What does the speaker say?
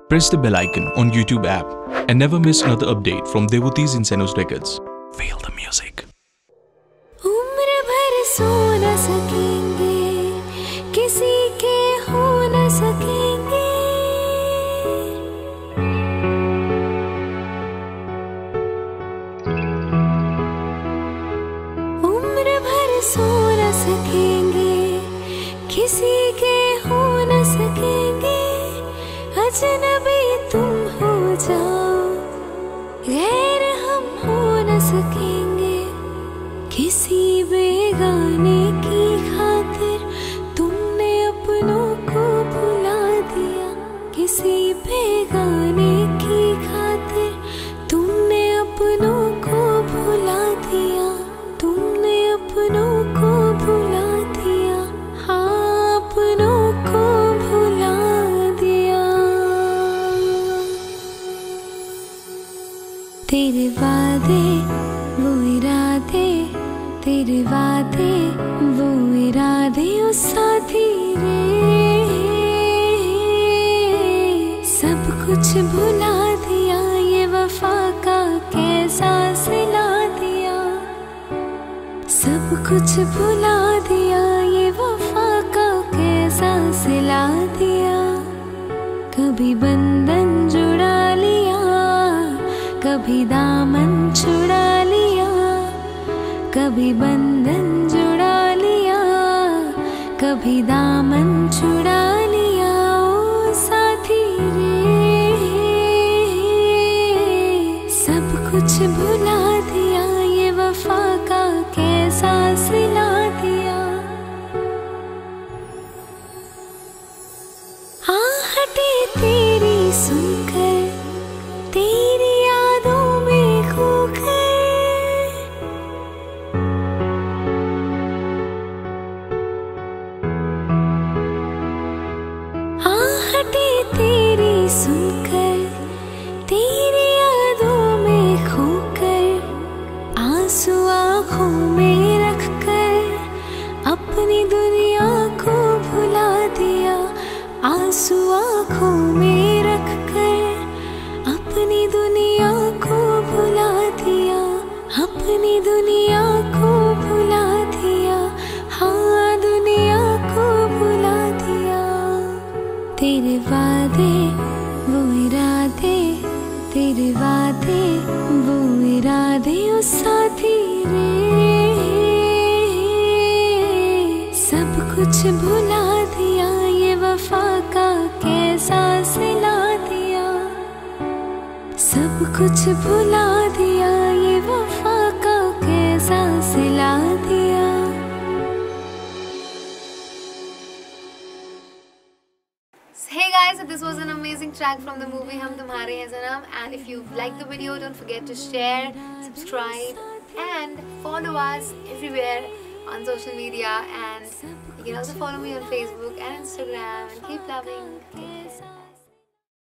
Press the bell icon on YouTube app and never miss another update from Devotees in Senos Records. Feel the music. उम्र भर सो न सकेंगे, किसी के हो न सकेंगे। उम्र भर सो न सकेंगे, किसी के हो न सकेंगे। अजनबी तुम हो जाओ, गैर हम हो न सकेंगे। किसी बेगाने की खातिर तुमने अपनों को भुला दिया। किसी बेगाने की खातिर तुमने अपनों को भुला दिया। तुमने अपनों को भुला दिया। हाँ, अपनों को भुला दिया। तेरे वादे वो इरादे, तेरे वादे वो इरादे ओ साथी रे। सब कुछ भुला दिया, ये वफा का कैसा सिला दिया। सब कुछ भुला दिया, ये वफा का कैसा सिला दिया। कभी बंधन जुड़ा लिया, कभी दामन छुड़ा लिया। कभी बंधन जुड़ा लिया, कभी दामन छुड़ा लिया। ओ साथी रे, सब कुछ भुला दिया, ये वफा का कैसा सिला दिया। आहटे तेरी सुनकर, तेरी यादों में खोकर। आहटे तेरी सुनकर, तेरी यादों में खोकर। आंसू आँखों में रखकर अपनी दुनिया को भुला दिया। आंसू आँखों में रखकर अपनी दुनिया को भुला दिया। अपनी दुनिया को भुला दिया। हाँ, दुनिया को भुला दिया। तेरे वादे वो इरादे, तेरे वादे वो इरादे ओ साथी रे। सब कुछ भुला दिया, ये वफा का कैसा सिला दिया। सब कुछ भुला दिया, ये वफा का कैसा सिला दिया। Hey guys, so this was an amazing track from the movie Hum Tumhare Hain Sanam, and if you liked the video, don't forget to share, subscribe and follow us everywhere on social media, and you can also follow me on Facebook and Instagram, and keep loving.